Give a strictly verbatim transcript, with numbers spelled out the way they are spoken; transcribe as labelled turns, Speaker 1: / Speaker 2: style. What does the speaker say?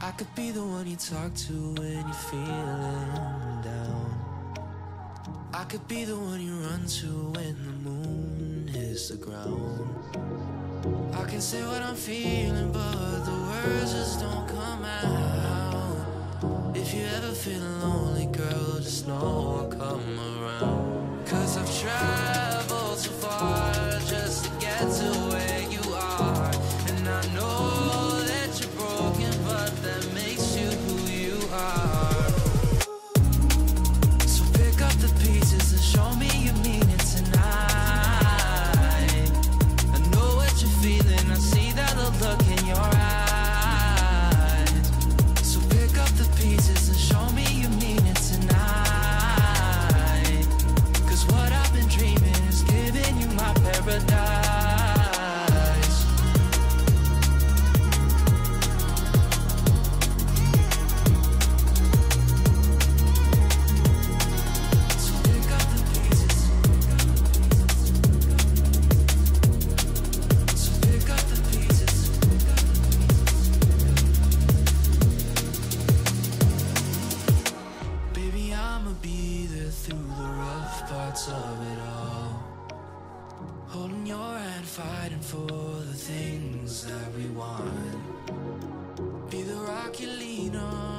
Speaker 1: I could be the one you talk to when you're feeling down. I could be the one you run to when the moon hits the ground. I can say what I'm feeling, but the words just don't come out. If you ever feel lonely, girl, just know I'll come around. Cause I've traveled so far just to get to where you are. And I know that you're broken, but that makes you who you are. So pick up the pieces and show me you mean it tonight. I know what you're feeling, I see that look in your eyes. So pick up the pieces and show me you mean it tonight. Cause what I've been dreaming is giving you my paradise. Through the rough parts of it all, holding your hand, fighting for the things that we want. Be the rock you lean on.